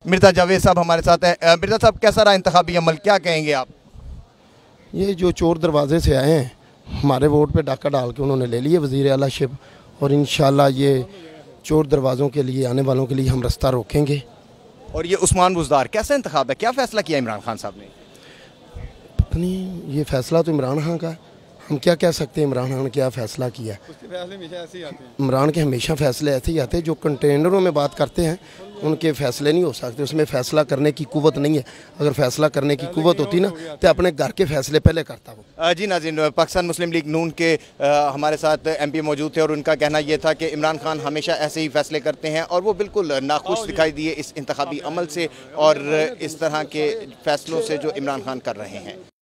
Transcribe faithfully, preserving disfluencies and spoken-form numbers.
मिर्ज़ा जावेद साहब हमारे साथ है। मिर्ज़ा साहब, कैसा रहा इंतखाबी अमल, क्या कहेंगे आप? ये जो चोर दरवाजे से आए हैं, हमारे वोट पे डाका डाल के उन्होंने ले लिए वज़ीर आला शिप, और इंशाल्लाह ये चोर दरवाज़ों के लिए आने वालों के लिए हम रास्ता रोकेंगे। और ये उस्मान बुज़दार कैसा इंतखाब है, क्या फ़ैसला किया इमरान खान साहब ने? पता नहीं, ये फ़ैसला तो इमरान खान का, हम क्या कह सकते हैं इमरान खान ने क्या फ़ैसला किया है। उसके फैसले हमेशा ऐसे ही आते हैं। इमरान के हमेशा फ़ैसले ऐसे ही आते हैं। जो कंटेनरों में बात करते हैं उनके फ़ैसले नहीं हो सकते, उसमें फ़ैसला करने की कुव्वत नहीं है। अगर फ़ैसला करने की कुव्वत होती ना तो अपने घर के फ़ैसले पहले करता वो। जी नाज़रीन, पाकिस्तान मुस्लिम लीग नून के आ, हमारे साथ एम पी मौजूद थे और उनका कहना यह था कि इमरान खान हमेशा ऐसे ही फ़ैसले करते हैं और वो बिल्कुल नाखुश दिखाई दिए इस इंतखाबी अमल से और इस तरह के फ़ैसलों से जो इमरान खान कर रहे हैं।